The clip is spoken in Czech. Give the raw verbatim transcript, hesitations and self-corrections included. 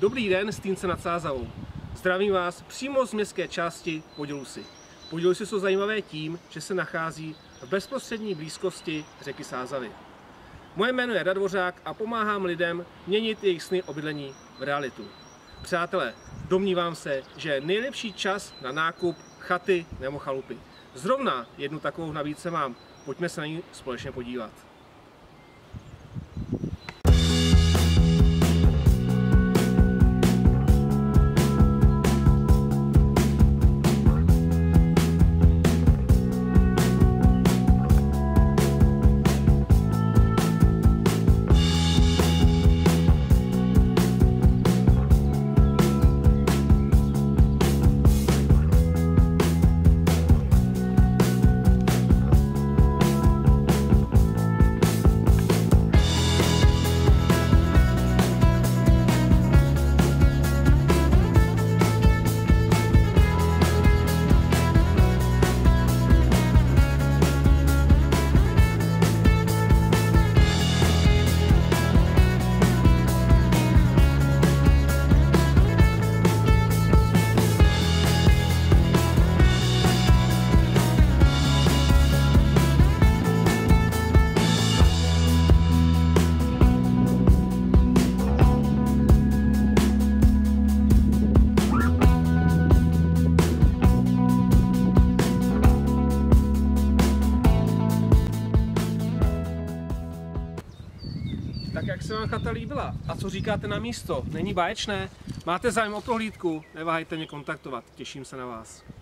Dobrý den, Stýnce nad Sázavou. Zdravím vás přímo z městské části Podělusy. Podělusy jsou zajímavé tím, že se nachází v bezprostřední blízkosti řeky Sázavy. Moje jméno je Radvořák a pomáhám lidem měnit jejich sny o bydlení v realitu. Přátelé, domnívám se, že je nejlepší čas na nákup chaty nebo chalupy. Zrovna jednu takovou nabídce mám. Pojďme se na ní společně podívat. Tak jak se vám chata líbila? A co říkáte na místo? Není báječné? Máte zájem o prohlídku? Neváhejte mě kontaktovat, těším se na vás.